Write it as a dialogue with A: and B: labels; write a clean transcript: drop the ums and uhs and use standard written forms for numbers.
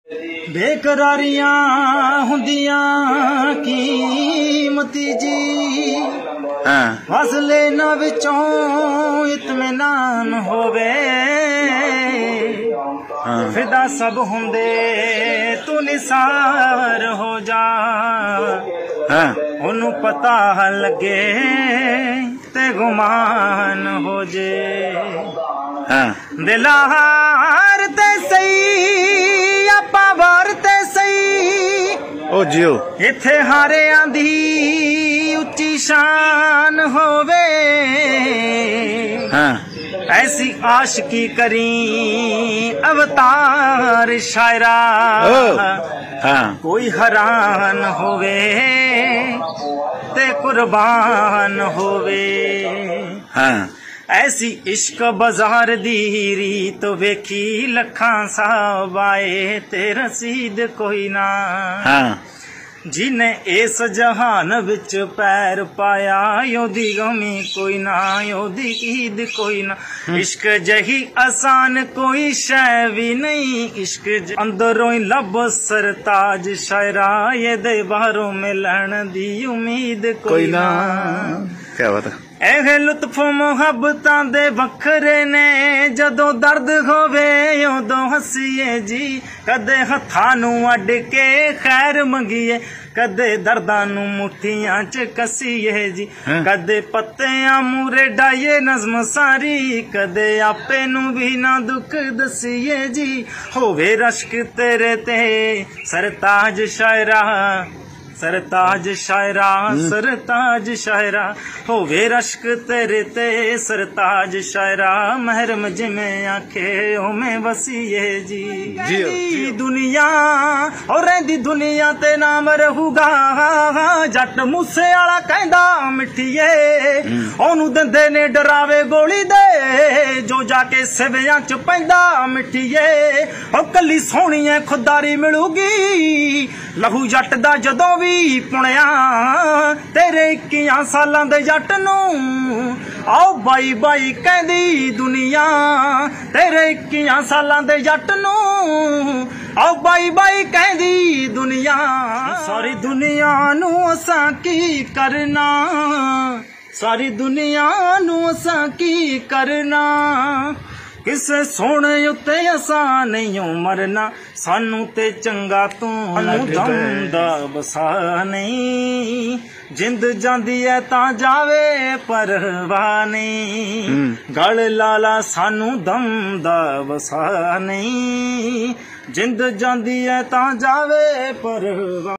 A: बेकरारियां हुंदियां कीमती जी, फसले न विचों इत्मीनान होवे, फिदा सब हुंदे तू निसार हो जा, ओनू पता लगे ते गुमान हो जे, दिलार ते सही आपा वार ते सही ओ जियो इथे हारियां दी उच्ची शान होवे, ऐसी आशिकी करी अवतार शायरा, कोई हैरान होवे ते कुर्बान होवे, ऐसी इश्क बाजार दी रीत वेखी लखां साहब आए ते रसीद कोई ना, जिने इस जहान विच पैर पाया योदी गमी कोई ना, योदी ईद कोई ना, इश्क जही आसान कोई शै भी नहीं, इश्क अंदरों ही लब सरताज शायरा, ये दे बाहरों मिलन दी उम्मीद कोई ना। क्या बात है। एह लुत्फ मुहब्बतां दे वखरे ने, जदों दर्द होवे उदों हसीए जी, कदे हत्थां नू अड के खैर मंगीए, कदे दर्दां नू मुठियां च कसीए जी, कदे पत्तियां मूरे डाइए नज़म सारी, कदे आपे नू भी ना दुख दसीए जी, होवे रश्क तेरे ते सरताज शायरा, सरताज शायरा, सरताज शायरा, होवे रश्क तेरे ते सरताज शायरा, महरम जिमें आखे ओमें वसीए जी, जी दुनिया और रहिंदी दुनिया ते नाम रहूगा, जट मूसे वाला कहंदा मिठिए, ओनू दिंदे ने डरावे गोली दे, जो जाके सिवियां च पैंदा मिठिए, ओ कली सोहणीए खुदारी मिलूगी, लहू जट दा जदों भी पुणिया, तेरे 21 सालां दे जट नू आओ बाई बाई कहदी दुनिया, तेरे 21 सालां दे जट नू आओ बाई बाई कहदी दुनिया, सारी दुनिया नू असां की करना, सारी दुनिया नू असां की करना, किसे सोने उत्ते असां नहीं मरना, सानू ते चंगा तू दम दा बसा नहीं, जिंद जांदी है तां जावे परवाह नहीं, गल लाला सानू दम दा बसा नहीं, जिंद जांदी है तां जावे परवाह।